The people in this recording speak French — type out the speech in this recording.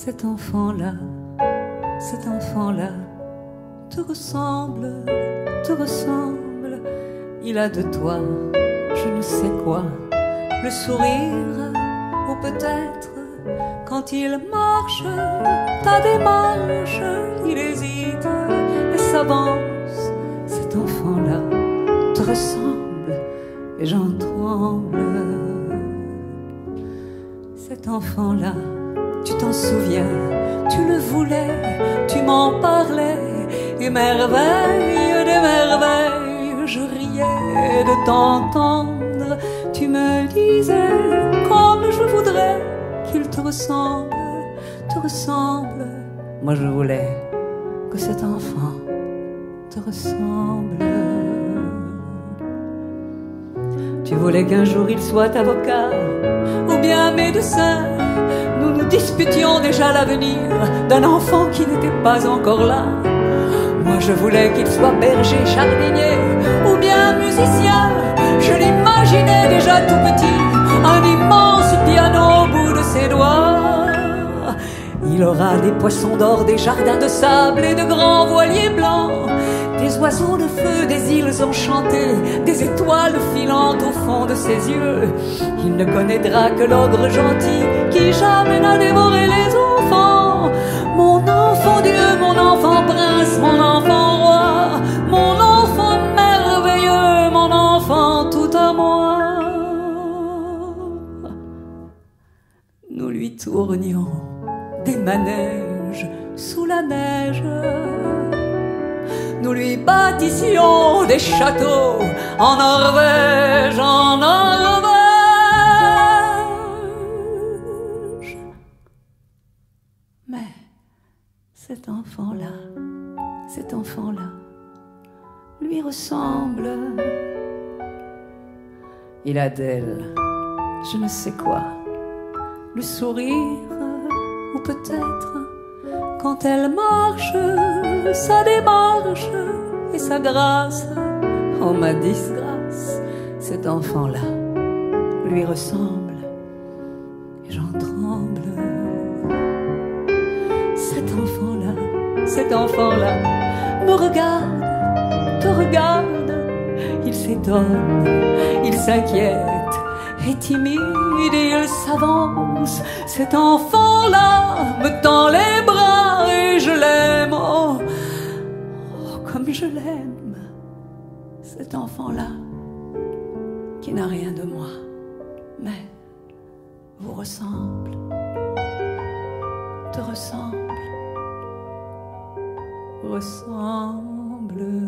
cet enfant-là te ressemble, il a de toi, je ne sais quoi, le sourire, ou peut-être, quand il marche, ta démarche, il hésite et s'avance, cet enfant-là te ressemble, et j'en tremble. Cet enfant-là, tu t'en souviens, tu le voulais, tu m'en parlais, et merveille des merveilles, je riais de t'entendre. Tu me disais, comme je voudrais qu'il te ressemble. Moi je voulais que cet enfant te ressemble. Tu voulais qu'un jour il soit avocat ou bien médecin. Nous nous disputions déjà l'avenir d'un enfant qui n'était pas encore là. Moi je voulais qu'il soit berger, jardinier ou bien musicien. Je l'imaginais déjà tout petit, un immense piano au bout de ses doigts. Il aura des poissons d'or, des jardins de sable et de grands voiliers blancs, des oiseaux de feu, des îles enchantées, des étoiles filantes au fond de ses yeux. Il ne connaîtra que l'ogre gentil qui jamais n'a dévoré les enfants. Mon enfant Dieu, mon enfant prince, mon enfant roi, mon enfant merveilleux, mon enfant tout à moi. Nous lui tournions des manèges sous la neige. Nous lui bâtissions des châteaux en Norvège, Mais cet enfant-là, lui ressemble. Il a d'elle, je ne sais quoi, le sourire, ou peut-être, quand elle marche, sa démarche et sa grâce. Oh ma disgrâce, cet enfant-là lui ressemble, et j'en tremble. Cet enfant-là me regarde, te regarde, il s'étonne, il s'inquiète, est timide et il s'avance. Cet enfant-là me tend les bras et je l'aime, oh, comme je l'aime. Cet enfant-là qui n'a rien de moi, mais vous ressemble, te ressemble.